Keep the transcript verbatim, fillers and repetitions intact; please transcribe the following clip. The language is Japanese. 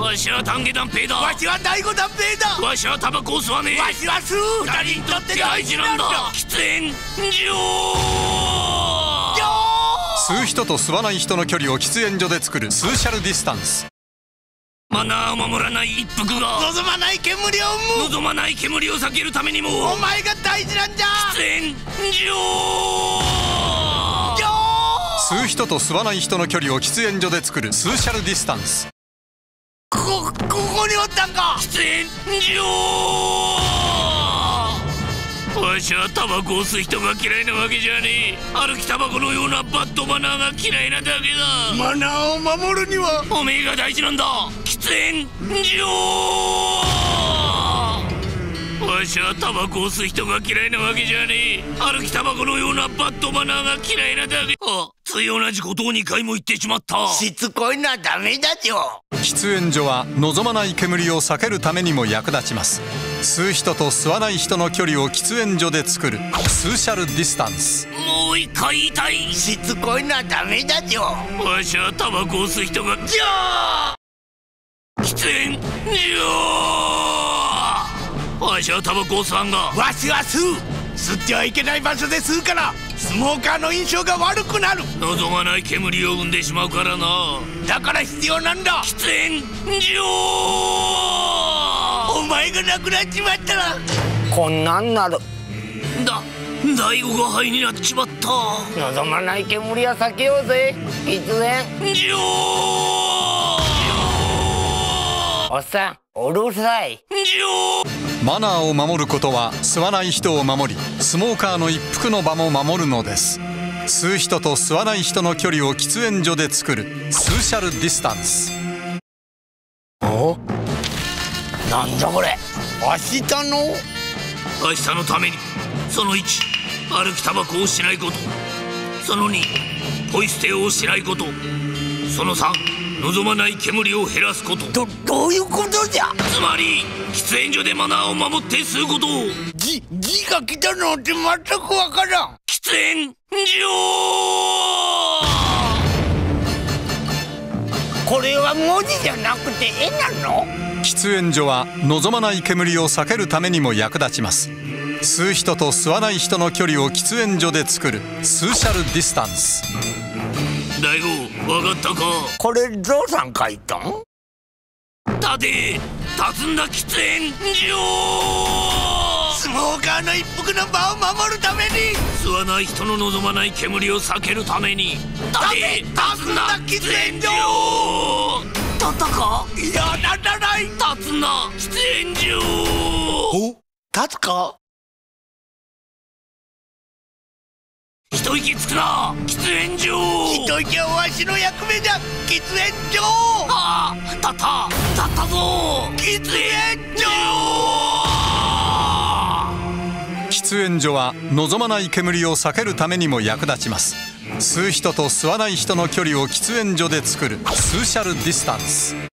わしは丹下段平だ。 わしは第五段平だ。 わしはタバコを吸わねえ。 わしは吸う。 二人にとって大事なんだ。喫煙所。 吸う人と吸わない人の距離を喫煙所で作るソーシャルディスタンス。 マナーを守らない一服が望まない煙を生む。 望まない煙を避けるためにもお前が大事なんじゃ。 喫煙所。 吸う人と吸わない人の距離を喫煙所で作るソーシャルディスタンス。 こここにおったんか。 喫煙所。わしはタバコを吸う人が嫌いなわけじゃねえ。歩きタバコのようなバッドマナーが嫌いなだけだ。 マナーを守るにはおめえが大事なんだ。喫煙所。わしはタバコを吸う人が嫌いなわけじゃねえ。歩きタバコのようなバッドマナーが嫌いなだけ。あ、つい同じことをにかいも言ってしまった。 しつこいのはダメだよ。 喫煙所は望まない煙を避けるためにも役立ちます。吸う人と吸わない人の距離を喫煙所で作るソーシャルディスタンス。 もう一回言いたい。 しつこいのはダメだよ。 わしはタバコを吸う人がじゃあ喫煙所。わしはタバコを吸わんが。 わしは吸う。吸ってはいけない場所で吸うからスモーカーの印象が悪くなる。 望まない煙を生んでしまうからな。 だから必要なんだ。 喫煙所。 お前がなくなっちまったらこんなんなる。 だ大悟が肺になっちまった。 望まない煙は避けようぜ。喫煙所。 おっさんうるさい。 マナーを守ることは吸わない人を守り、スモーカーの一服の場も守るのです。吸う人と吸わない人の距離を喫煙所で作るソーシャルディスタンス。 お、なんだこれ。 明日の明日のために。そのいち、歩きタバコをしないこと。そのに、ポイ捨てをしないこと。そのさん、望まない煙を減らすこと。 どどういうことじゃ。 つまり喫煙所でマナーを守って吸うこと。 じ字が来たのって全くわからん。 喫煙所。 これは文字じゃなくて絵なの。 喫煙所は望まない煙を避けるためにも役立ちます。吸う人と吸わない人の距離を喫煙所で作るソーシャルディスタンス。 大悟、わかったか。 これゾウさん書いたん。 立て立つんだ。喫煙所。 スモーカーの一服の場を守るために。 吸わない人の望まない煙を避けるために。立て立つんだ。喫煙所。立ったか。 いや、ならない。 立つんだ。喫煙所。 お、立つか。 一息つくな。喫煙所。 一息はわしの役目じゃ。喫煙所。 ああ、立った立ったぞ。喫煙所。 喫煙所は望まない煙を避けるためにも役立ちます。吸う人と吸わない人の距離を喫煙所で作るソーシャルディスタンス。